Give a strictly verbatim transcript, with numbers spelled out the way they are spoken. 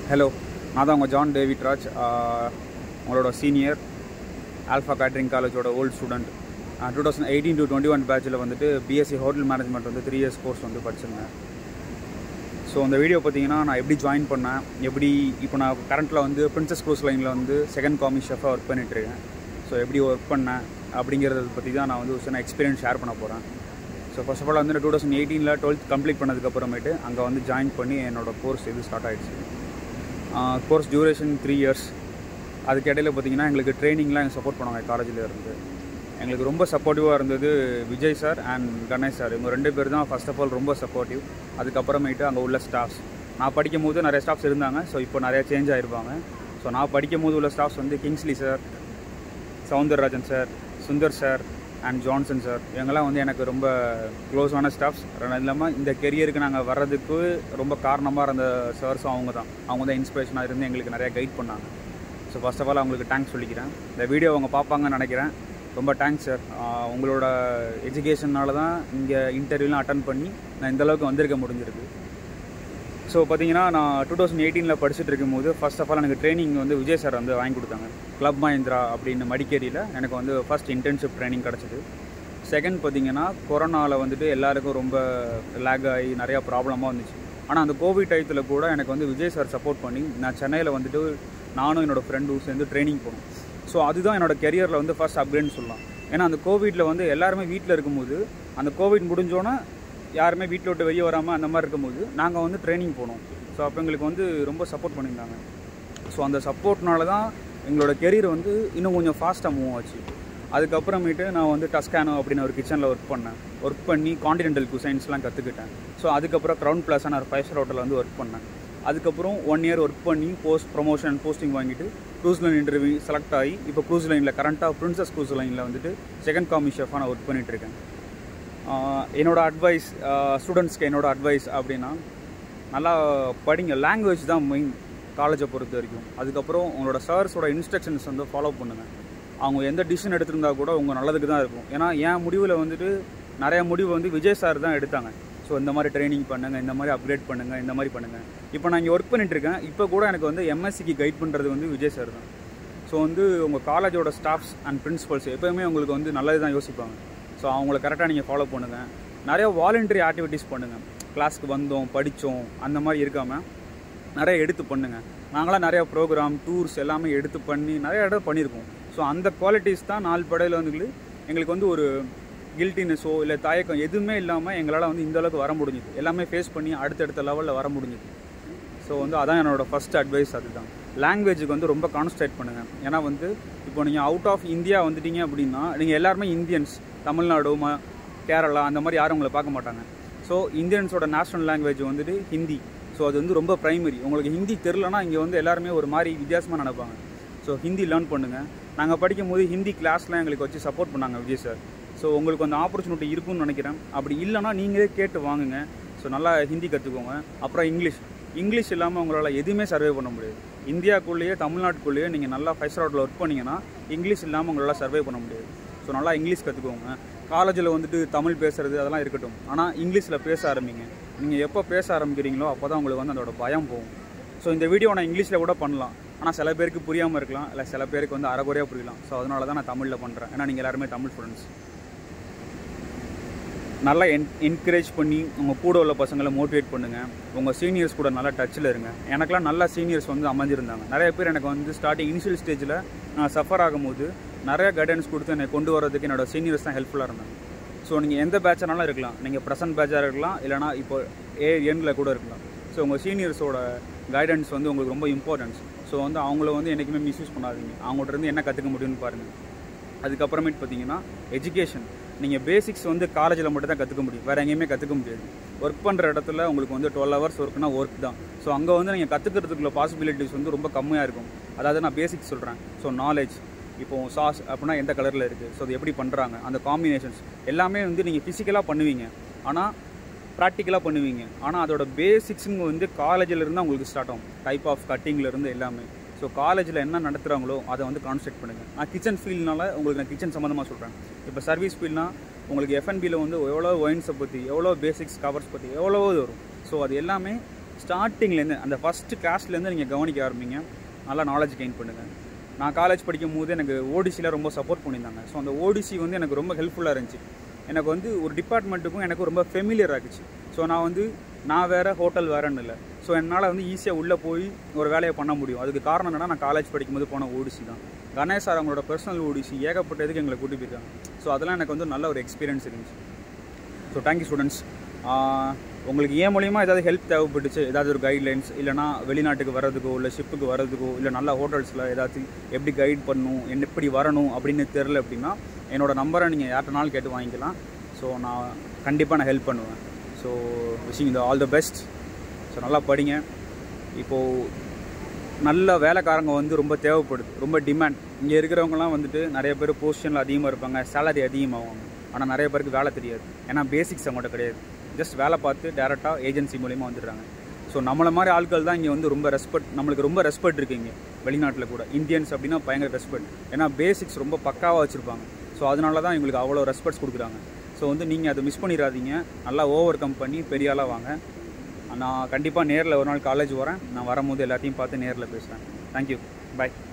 Hello, நான் தான் உங்கள் ஜான் டேவிட் ராஜ், உங்களோட சீனியர் ஆல்ஃபா கேட்ரிங் காலேஜோட old student. Two thousand eighteen to twenty one பேட்சில் வந்துட்டு பிஎஸ்சி ஹோட்டல் மேனேஜ்மெண்ட் வந்து த்ரீ இயர்ஸ் கோர்ஸ் வந்து படிச்சிருந்தேன். ஸோ அந்த வீடியோ பார்த்தீங்கன்னா நான் எப்படி ஜாயின் பண்ணேன், எப்படி இப்போ நான் கரண்ட்டில் வந்து பிரின்சஸ் க்ரூஸ் லைனில் வந்து செகண்ட் காமி ஷெஃபாக ஒர்க் பண்ணிகிட்ருக்கேன். ஸோ எப்படி ஒர்க் பண்ணேன் அப்படிங்கிறத பற்றி தான் நான் வந்து ஒரு சின்ன எக்ஸ்பீரியன்ஸ் ஷேர் பண்ண போகிறேன். ஸோ ஃபர்ஸ்ட் ஆஃப் ஆல் வந்து டூ தௌசண்ட் எயிட்டீனில் டுவெல்த் கம்ப்ளீட் பண்ணதுக்கப்புறமேட்டு அங்கே வந்து ஜாயின் பண்ணி என்னோடய கோர்ஸ் இது ஸ்டார்ட் ஆகிடுச்சு. Course duration three years. அதுக்கு இடையில் பார்த்திங்கன்னா எங்களுக்கு ட்ரைனிங்லாம் எங்கள் சப்போர்ட் பண்ணுவாங்க காலேஜில் இருந்து. எங்களுக்கு ரொம்ப சப்போர்ட்டிவாக இருந்தது Vijay sir and Ganesh sir. இவங்க ரெண்டு பேர் தான் ஃபர்ஸ்ட் ஆஃப் ஆல் ரொம்ப சப்போர்ட்டிவ். அதுக்கப்புறமேட்டு அங்கே உள்ள ஸ்டாஃப்ஸ், நான் படிக்கும் போது நிறைய ஸ்டாஃப்ஸ் இருந்தாங்க. ஸோ இப்போ நிறைய சேஞ்ச் ஆகிருப்பாங்க. ஸோ நான் படிக்கும் போது உள்ள ஸ்டாஃப்ஸ் வந்து Kingsley sir, Soundararajan sir, Sundar sir and Johnson sir, இவங்கெல்லாம் வந்து எனக்கு ரொம்ப க்ளோஸான ஸ்டாஃப்ஸ். இல்லாமல் இந்த கெரியருக்கு நாங்கள் வர்றதுக்கு ரொம்ப காரணமாக இருந்த சார்ஸும் அவங்க தான். அவங்க தான் இன்ஸ்பிரேஷனாக இருந்து எங்களுக்கு நிறையா கைட் பண்ணாங்க. ஸோ ஃபர்ஸ்ட் ஆஃப் ஆல் அவங்களுக்கு தேங்க்ஸ் சொல்லிக்கிறேன். இந்த வீடியோ அவங்க பார்ப்பாங்கன்னு நினைக்கிறேன். ரொம்ப தேங்க்ஸ் சார். உங்களோட எஜுகேஷனால தான் இங்கே இன்டர்வியூலாம் அட்டன் பண்ணி நான் இந்தளவுக்கு வந்திருக்க முடிஞ்சிருக்கு. ஸோ பார்த்தீங்கன்னா நான் டூ தௌசண்ட் எயிட்டீனில் படிச்சுட்டு இருக்கும்போது ஃபர்ஸ்ட் ஆஃப் ஆல் எனக்கு ட்ரைனிங் வந்து விஜய் சார் வந்து வாங்கி கொடுத்தாங்க. கிளப் மஹிந்திரா அப்படின்னு மடிக்கேரியில் எனக்கு வந்து ஃபர்ஸ்ட் இன்டர்ன்ஷிப் ட்ரைனிங் கிடச்சிது. செகண்ட் பார்த்தீங்கன்னா கொரோனாவில் வந்துட்டு எல்லாருக்கும் ரொம்ப லேக் ஆகி நிறையா ப்ராப்ளமாக வந்துச்சு. ஆனால் அந்த கோவிட் டயத்தில் கூட எனக்கு வந்து விஜய் சார் சப்போர்ட் பண்ணி நான் சென்னையில் வந்துட்டு நானும் என்னோடய ஃப்ரெண்டும் சேர்ந்து ட்ரைனிங் போனோம். ஸோ அதுதான் என்னோடய கெரியரில் வந்து ஃபர்ஸ்ட் அப்கிரேட்னு சொல்லலாம். ஏன்னா அந்த கோவிட்டில் வந்து எல்லாருமே வீட்டில் இருக்கும்போது, அந்த கோவிட் முடிஞ்சோன்னே யாருமே வீட்டில் விட்டு வெளியே வராமல் அந்த மாதிரி இருக்கும்போது நாங்கள் வந்து ட்ரைனிங் போனோம். ஸோ அப்போ எங்களுக்கு வந்து ரொம்ப சப்போர்ட் பண்ணியிருந்தாங்க. ஸோ அந்த சப்போர்ட்னால தான் எங்களோட கெரியர் வந்து இன்னும் கொஞ்சம் ஃபாஸ்ட்டாக மூவ் ஆச்சு. அதுக்கப்புறமேட்டு நான் வந்து டஸ்கானோ அப்படின்னு ஒரு கிச்சனில் ஒர்க் பண்ணேன். ஒர்க் பண்ணி காண்டினென்டல் குசைன்ஸ்லாம் கற்றுக்கிட்டேன். ஸோ அதுக்கப்புறம் க்ரௌன் பிளாஸான ஒரு ஃபைவ் ஸ்டார் ஹோட்டலில் வந்து ஒர்க் பண்ணேன். அதுக்கப்புறம் ஒன் இயர் ஒர்க் பண்ணி போஸ்ட் ப்ரொமோஷன் போஸ்டிங் வாங்கிட்டு க்ரூஸ் லைன் இன்டர்வியூ செலக்ட் ஆகி இப்போ க்ரூஸ் லைனில் கரண்ட்டாக பிரின்சஸ் க்ரூஸ் லைனில் வந்துட்டு செகண்ட் காமி ஷெஃபாக நான் ஒர்க் பண்ணிகிட்ருக்கேன். என்னோடய அட்வைஸ் ஸ்டூடெண்ட்ஸ்க்கு என்னோடய அட்வைஸ் அப்படின்னா, நல்லா படிங்க. லாங்குவேஜ் தான் மெயின் காலேஜை பொறுத்த வரைக்கும். அதுக்கப்புறம் உங்களோட சார்ஸோட இன்ஸ்ட்ரக்ஷன்ஸ் வந்து ஃபாலோ பண்ணுங்கள். அவங்க எந்த டிசிஷன் எடுத்திருந்தா கூட உங்கள் நல்லதுக்கு தான் இருக்கும். ஏன்னா என் முடிவில் வந்துட்டு நிறைய முடிவு வந்து விஜய் சார் தான் எடுத்தாங்க. ஸோ இந்த மாதிரி ட்ரைனிங் பண்ணுங்கள், இந்த மாதிரி அப்கிரேட் பண்ணுங்கள், இந்த மாதிரி பண்ணுங்கள். இப்போ நான் இங்கே ஒர்க் பண்ணிகிட்ருக்கேன். இப்போ கூட எனக்கு வந்து எம்எஸ்சிக்கு கைட் பண்ணுறது வந்து விஜய் சார் தான். ஸோ வந்து உங்கள் காலேஜோட ஸ்டாஃப்ஸ் அண்ட் பிரின்சிபல்ஸ் எப்போயுமே உங்களுக்கு வந்து நல்லது தான் யோசிப்பாங்க. ஸோ அவங்கள கரெக்டாக நீங்கள் ஃபாலோ பண்ணுங்கள். நிறையா வாலண்டரி ஆக்டிவிட்டீஸ் பண்ணுங்கள். கிளாஸ்க்கு வந்தோம், படித்தோம், அந்த மாதிரி இருக்காமல் நிறைய எடுத்து பண்ணுங்கள். நாங்களாம் நிறையா ப்ரோக்ராம், டூர்ஸ் எல்லாமே எடுத்து பண்ணி நிறையா இடம் பண்ணியிருக்கோம். ஸோ அந்த குவாலிட்டிஸ் தான் நாலு படையில் வந்து எங்களுக்கு வந்து ஒரு கில்ட்டினஸோ இல்லை தயக்கம் எதுவுமே இல்லாமல் எங்களால் வந்து இந்தளவுக்கு வர முடிஞ்சுது. எல்லாமே ஃபேஸ் பண்ணி அடுத்தடுத்த லெவலில் வர முடிஞ்சுது. ஸோ வந்து அதான் என்னோடய ஃபஸ்ட் அட்வைஸ். அதுதான் லாங்குவேஜுக்கு வந்து ரொம்ப கான்சன்ட்ரேட் பண்ணுங்கள். ஏன்னா வந்து இப்போ நீங்கள் அவுட் ஆஃப் இந்தியா வந்துட்டீங்க அப்படின்னா நீங்கள் எல்லாருமே இந்தியன்ஸ். தமிழ்நாடு, ம கேரளா அந்த மாதிரி யாரும் உங்களை பார்க்க மாட்டாங்க. ஸோ இந்தியன்ஸோட நேஷ்னல் லாங்குவேஜ் வந்துட்டு ஹிந்தி. ஸோ அது வந்து ரொம்ப ப்ரைமரி. உங்களுக்கு ஹிந்தி தெரிலனா இங்கே வந்து எல்லாருமே ஒரு மாதிரி வித்தியாசமாக நினைப்பாங்க. ஸோ ஹிந்தி லேர்ன் பண்ணுங்கள். நாங்கள் படிக்கும் போது ஹிந்தி கிளாஸ்லாம் எங்களுக்கு வச்சு சப்போர்ட் பண்ணாங்க விஜய் சார். ஸோ உங்களுக்கு அந்த ஆப்பர்ச்சுனிட்டி இருக்குன்னு நினைக்கிறேன். அப்படி இல்லைனா நீங்களே கேட்டு வாங்குங்க. ஸோ நல்லா ஹிந்தி கற்றுக்கோங்க. அப்புறம் இங்கிலீஷ் இங்கிலீஷ் இல்லாமல் உங்களால் எதுவுமே சர்வே பண்ண முடியாது. இந்தியாவுக்குள்ளேயே தமிழ்நாட்டுக்குள்ளேயே நீங்கள் நல்லா ஃபைவ் ஸ்டார் ஹோட்டலில் ஒர்க் பண்ணிங்கன்னா இங்கிலீஷ் இல்லாமல் உங்களால் சர்வே பண்ண முடியாது. ஸோ நல்லா இங்கிலீஷ் கற்றுக்கோங்க. காலேஜில் வந்துட்டு தமிழ் பேசுகிறது அதெல்லாம் இருக்கட்டும், ஆனால் இங்கிலீஷில் பேச ஆரம்பிங்க. நீங்கள் எப்போ பேச ஆரம்பிக்கிறீங்களோ அப்போ தான் உங்களுக்கு வந்து அதோட பயம் போகும். ஸோ இந்த வீடியோ நான் இங்கிலீஷில் கூட பண்ணலாம், ஆனால் சில பேருக்கு புரியாமல் இருக்கலாம், இல்லை சில பேருக்கு வந்து அரைகுறையாக புரியலாம். ஸோ அதனால தான் நான் தமிழில் பண்ணுறேன். ஏன்னா நீங்கள் எல்லாருமே தமிழ் ஸ்டூடெண்ட்ஸ். நல்லா என் என்கரேஜ் பண்ணி உங்கள் கூட உள்ள பசங்களை மோட்டிவேட் பண்ணுங்கள். உங்கள் சீனியர்ஸ் கூட நல்லா டச்சில் இருங்க. எனக்குலாம் நல்ல சீனியர்ஸ் வந்து அமைஞ்சிருந்தாங்க. நிறைய பேர் எனக்கு வந்து ஸ்டார்டிங் இனிஷியல் ஸ்டேஜில் நான் சஃபர் ஆகும்போது நிறைய கைடன்ஸ் கொடுத்து என்னை கொண்டு வரதுக்கு என்னோடய சீனியர்ஸ் தான் ஹெல்ப்ஃபுல்லாக இருந்தாங்க. ஸோ நீங்கள் எந்த பேட்சானாலும் இருக்கலாம், நீங்கள் ப்ரெசன்ட் பேட்சாக இருக்கலாம், இல்லைனா இப்போ ஏ எண்ணில் கூட இருக்கலாம். ஸோ உங்கள் சீனியர்ஸோட கைடன்ஸ் வந்து உங்களுக்கு ரொம்ப இம்பார்ட்டன்ஸ். ஸோ வந்து அவங்கள வந்து என்றைக்குமே மிஸ்யூஸ் பண்ணாதீங்க. அவங்கள்ட்ட இருந்து என்ன கற்றுக்க முடியும்னு பாருங்கள். அதுக்கப்புறமேட்டு பார்த்தீங்கன்னா எஜுகேஷன். நீங்கள் பேசிக்ஸ் வந்து காலேஜில் மட்டும் தான் கற்றுக்க முடியும், வேறு எங்கேயுமே கற்றுக்க முடியாது. ஒர்க் பண்ணுற இடத்துல உங்களுக்கு வந்து டுவெல் ஹவர்ஸ் ஒர்க்னா ஒர்க் தான். ஸோ அங்கே வந்து நீங்கள் கற்றுக்கிறதுக்குள்ள பாசிபிலிட்டிஸ் வந்து ரொம்ப கம்மியாக இருக்கும். அதாவது நான் பேசிக்ஸ் சொல்கிறேன். ஸோ நாலேஜ், இப்போது சாஸ் அப்படின்னா எந்த கலரில் இருக்குது, ஸோ அது எப்படி பண்ணுறாங்க, அந்த காம்பினேஷன்ஸ் எல்லாமே வந்து நீங்கள் ஃபிசிக்கலாக பண்ணுவீங்க, ஆனால் ப்ராக்டிக்கலாக பண்ணுவீங்க. ஆனால் அதோட பேசிக்ஸுங்க வந்து காலேஜில் இருந்தால் உங்களுக்கு ஸ்டார்ட் ஆகும். டைப் ஆஃப் கட்டிங்லேருந்து எல்லாமே. ஸோ காலேஜில் என்ன நடத்துகிறாங்களோ அதை வந்து கான்சன்ட்ரேட் பண்ணுங்கள். நான் கிச்சன் ஃபீல்ட்னால உங்களுக்கு நான் கிச்சன் சம்மந்தமாக சொல்கிறேன். இப்போ சர்வீஸ் ஃபீல்ட்னா உங்களுக்கு எஃப்என்பியில் வந்து எவ்வளோ ஒயின்ஸை பற்றி, எவ்வளோ பேசிக்ஸ் கவர்ஸ் பற்றி எவ்வளோ வரும். ஸோ அது எல்லாமே ஸ்டார்டிங்லேருந்து அந்த ஃபஸ்ட்டு கிளாஸ்லேருந்து நீங்கள் கவனிக்க ஆரம்பிங்க, நல்லா நாலேஜ் கெயின் பண்ணுங்கள். நான் காலேஜ் படிக்கும் போது எனக்கு ஓடிசியில் ரொம்ப சப்போர்ட் பண்ணியிருந்தாங்க. ஸோ அந்த ஓடிசி வந்து எனக்கு ரொம்ப ஹெல்ப்ஃபுல்லாக இருந்துச்சு. எனக்கு வந்து ஒரு டிபார்ட்மெண்ட்டுக்கும் எனக்கு ரொம்ப ஃபெமிலியர் ஆகிடுச்சு. ஸோ நான் வந்து நான் வேறு ஹோட்டல் வேறுன்னு இல்லை. ஸோ என்னால் வந்து ஈஸியாக உள்ளே போய் ஒரு வேலையை பண்ண முடியும். அதுக்கு காரணம் என்னென்னா நான் காலேஜ் படிக்கும்போது போன ஓடிசி தான். கணேஷ் சார் அவங்களோட பர்சனல் ஓடிசி ஏகப்பட்டதுக்கு எங்களை கூட்டி போயிருக்காங்க. ஸோ அதெல்லாம் எனக்கு வந்து நல்ல ஒரு எக்ஸ்பீரியன்ஸ் இருந்துச்சு. So thank you students. உங்களுக்கு ஏன் மூலியமாக ஏதாவது ஹெல்ப் தேவைப்பட்டுச்சு, ஏதாவது ஒரு கைட்லைன்ஸ், இல்லைனா வெளிநாட்டுக்கு வர்றதுக்கோ இல்லை ஷிப்புக்கு வர்றதுக்கோ இல்லை நல்ல ஹோட்டல்ஸில் ஏதாச்சும் எப்படி கைட் பண்ணணும், என்ன எப்படி வரணும் அப்படின்னு தெரில அப்படின்னா என்னோடய நம்பரை நீங்கள் யார்ட்டனாலும் கேட்டு வாங்கிக்கலாம். ஸோ நான் கண்டிப்பாக நான் ஹெல்ப் பண்ணுவேன். So wishing the all the best. So நல்லா படிங்க. இப்போது நல்ல வேலைக்காரங்க வந்து ரொம்ப தேவைப்படுது, ரொம்ப டிமாண்ட். இங்கே இருக்கிறவங்கலாம் வந்துட்டு நிறைய பேர் பொசிஷனில் அதிகமாக இருப்பாங்க, சேலரி அதிகமாகும். ஆனால் நிறைய பேருக்கு வேலை தெரியாது, ஏன்னா பேசிக்ஸ் அவங்கள்ட்ட கிடையாது. ஜஸ்ட் வேலை பார்த்து டேரெக்டாக ஏஜென்சி மூலிமா வந்துடுறாங்க. ஸோ நம்மளை மாதிரி ஆட்கள் தான் இங்கே வந்து ரொம்ப ரெஸ்பெக்ட், நம்மளுக்கு ரொம்ப ரெஸ்பெக்ட் இருக்குங்க வெளிநாட்டில் கூட. இந்தியன்ஸ் அப்படின்னா பயங்கர ரெஸ்பெக்ட், ஏன்னா பேசிக்ஸ் ரொம்ப பக்காவாக வச்சுருப்பாங்க. ஸோ அதனால தான் இவங்களுக்கு அவ்வளோ ரெஸ்பெக்ட்ஸ் கொடுக்குறாங்க. ஸோ வந்து நீங்கள் அதை மிஸ் பண்ணிடாதீங்க, நல்லா ஓவர் கம் பண்ணி பெரிய ஆளாக வாங்க. நான் கண்டிப்பாக நேரில் ஒரு நாள் காலேஜ் வரேன். நான் வரும்போது எல்லாத்தையும் பார்த்து நேரில் பேசுகிறேன். தேங்க்யூ, பாய்.